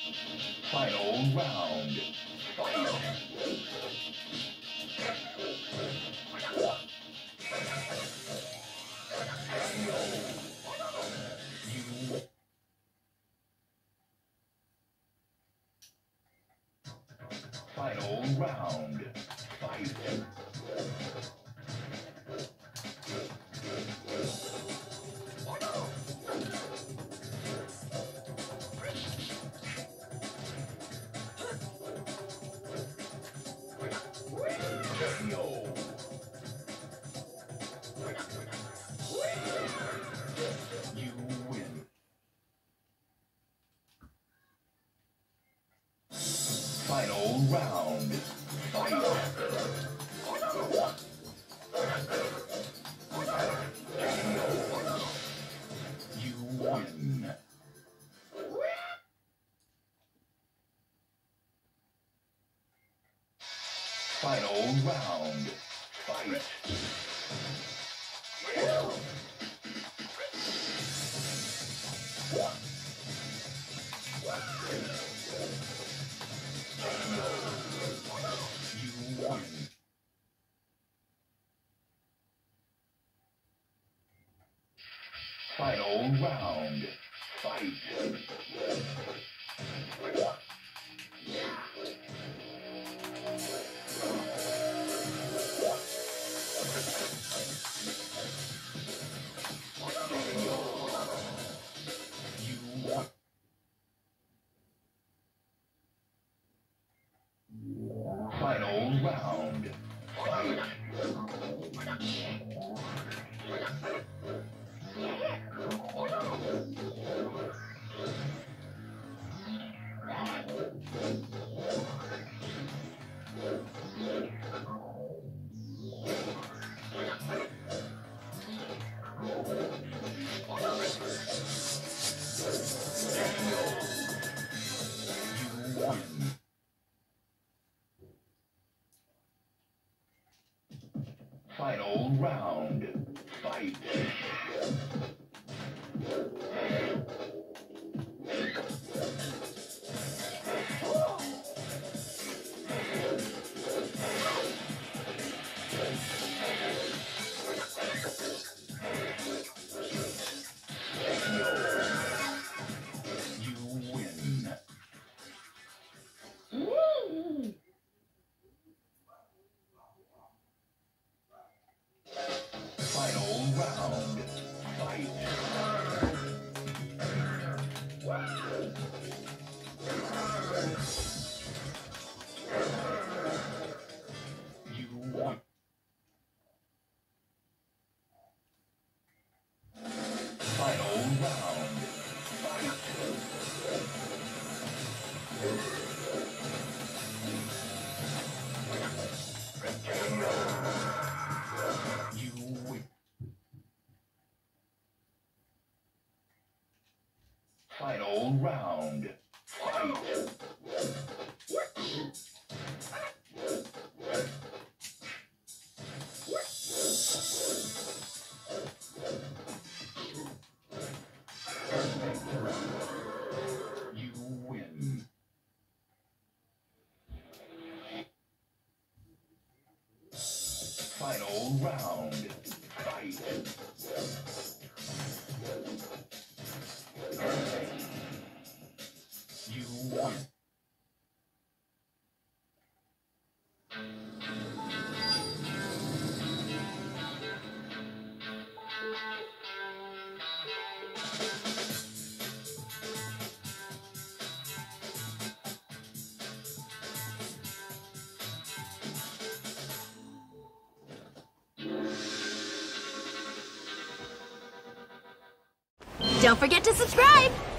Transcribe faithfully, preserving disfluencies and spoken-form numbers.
Final round. Fight. You. Final round. Fight. You win. Final round. Fight. You win. Final round. Fight. You won. Final round. Fight. Final round. Fight. You won. Final round. Fight. You win. Final round. Fight. You won. Final round. Fight. You win. Final round. Fight. You win. Final round. Fight. You won. Don't forget to subscribe!